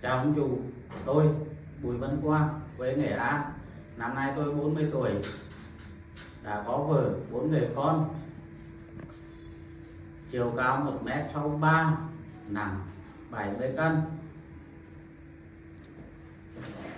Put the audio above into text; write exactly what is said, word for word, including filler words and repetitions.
Chào ông chủ, tôi Bùi Văn Quang, quê Nghệ An. Năm nay tôi bốn mươi tuổi, đã có vợ, bốn người con. Chiều cao một mét sáu mươi ba, nặng bảy mươi cân.